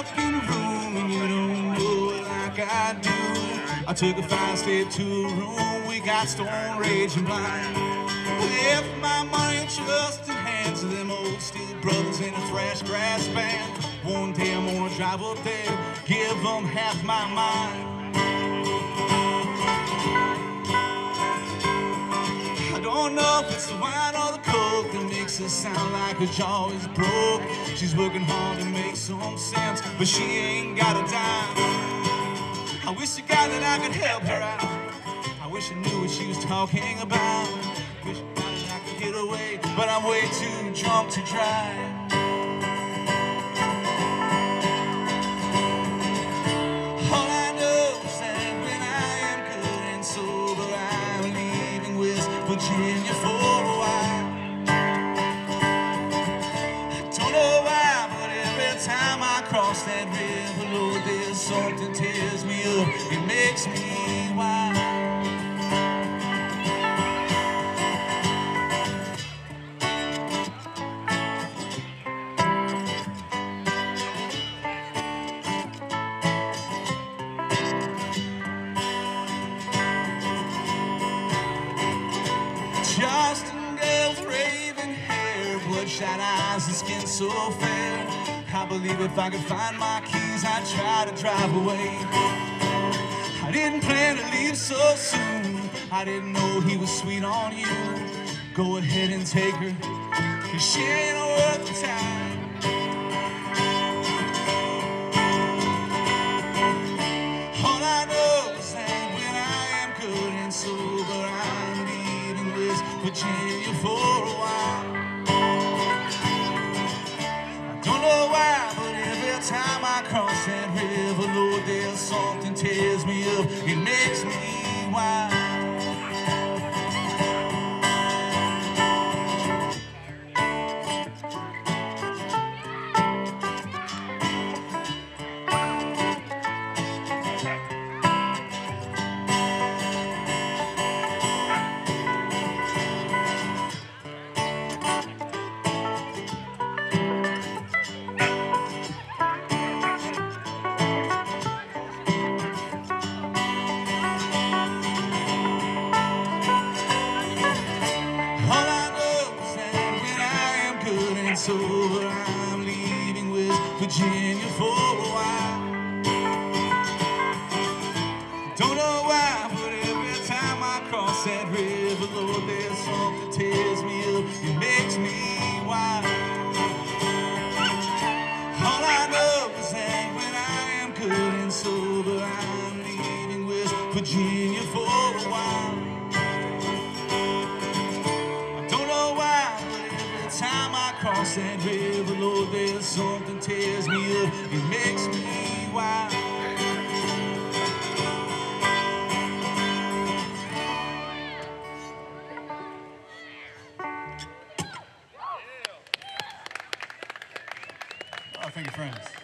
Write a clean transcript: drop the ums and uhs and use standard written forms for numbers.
up in a room and you don't know it like I do. I took a 5-step to a room, we got stone raging blind. Left my money in trust in hands of them old steel brothers in a thrash grass band. One day I'm gonna drive up there, give them half my mind. I don't know if it's the wine or the coke that makes her sound like her jaw is broke. She's working hard to make some sense, but she ain't got a dime. I wish to God that I could help her out. I wish I knew what she was talking about. Wish to God that I could get away, but I'm way too drunk to drive. All I know is that when I am good and sober, I'm leaving West Virginia for a while. Don't know why, but every time I cross that river, Lord, there's something tears me up. It makes me wild. Justin girls, raven hair, bloodshot eyes and skin so fair. I believe if I could find my keys, I'd try to drive away. I didn't plan to leave so soon. I didn't know he was sweet on you. Go ahead and take her, 'cause she ain't worth the time. All I know is that when I am good and sober, I'm leaving West Virginia for a while. I don't know why, but every time I cross that river, Lord, there's something tears me up. It makes me wild. Sober, I'm leaving West Virginia for a while. Don't know why, but every time I cross that river, Lord, there's something tears me up. It makes me wild. All I know is that when I am good and sober, I'm leaving West Virginia for a while. Time I cross that river, Lord, there's something tears me up. It makes me wild. Oh, thank you, friends.